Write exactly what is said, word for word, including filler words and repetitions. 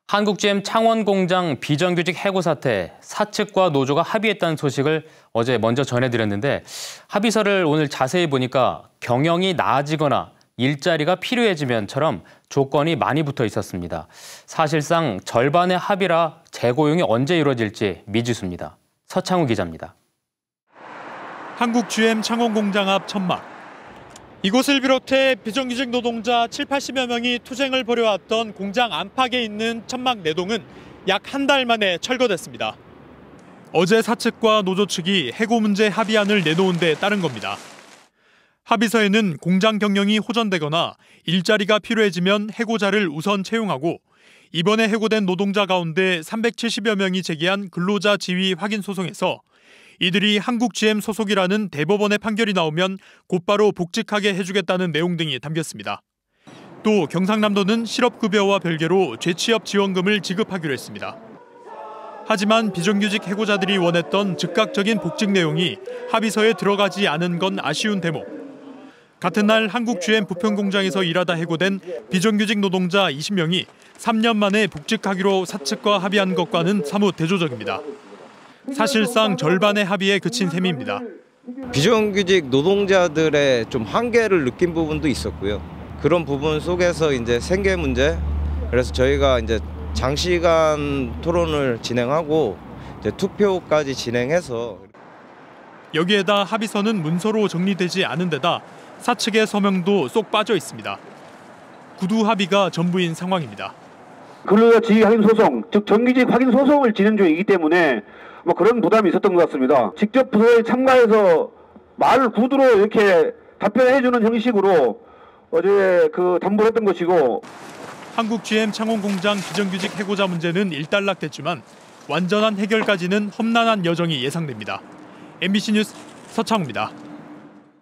한국지엠 창원공장 비정규직 해고 사태, 사측과 노조가 합의했다는 소식을 어제 먼저 전해드렸는데 합의서를 오늘 자세히 보니까 경영이 나아지거나 일자리가 필요해지면처럼 조건이 많이 붙어 있었습니다. 사실상 절반의 합의라 재고용이 언제 이루어질지 미지수입니다. 서창우 기자입니다. 한국지엠 창원공장 앞 천막. 이곳을 비롯해 비정규직 노동자 칠팔십여 명이 투쟁을 벌여왔던 공장 안팎에 있는 천막 네 동은 약 한 달 만에 철거됐습니다. 어제 사측과 노조 측이 해고 문제 합의안을 내놓은 데 따른 겁니다. 합의서에는 공장 경영이 호전되거나 일자리가 필요해지면 해고자를 우선 채용하고 이번에 해고된 노동자 가운데 삼백칠십여 명이 제기한 근로자 지위 확인 소송에서 이들이 한국지엠 소속이라는 대법원의 판결이 나오면 곧바로 복직하게 해주겠다는 내용 등이 담겼습니다. 또 경상남도는 실업급여와 별개로 재취업 지원금을 지급하기로 했습니다. 하지만 비정규직 해고자들이 원했던 즉각적인 복직 내용이 합의서에 들어가지 않은 건 아쉬운 대목. 같은 날 한국지엠 부평공장에서 일하다 해고된 비정규직 노동자 이십 명이 삼 년 만에 복직하기로 사측과 합의한 것과는 사뭇 대조적입니다. 사실상 절반의 합의에 그친 셈입니다. 비정규직 노동자들의 좀 한계를 느낀 부분도 있었고요. 그런 부분 속에서 이제 생계 문제, 그래서 저희가 이제 장시간 토론을 진행하고 이제 투표까지 진행해서 여기에다 합의서는 문서로 정리되지 않은 데다 사측의 서명도 쏙 빠져 있습니다. 구두 합의가 전부인 상황입니다. 근로자 지위 확인 소송, 즉 정규직 확인 소송을 진행 중이기 때문에 뭐 그런 부담이 있었던 것 같습니다. 직접 부서에 참가해서 말 구두로 이렇게 답변해주는 형식으로 어제 그 담보를 했던 것이고. 한국지엠 창원공장 비정규직 해고자 문제는 일단락됐지만 완전한 해결까지는 험난한 여정이 예상됩니다. 엠비씨 뉴스 서창우입니다.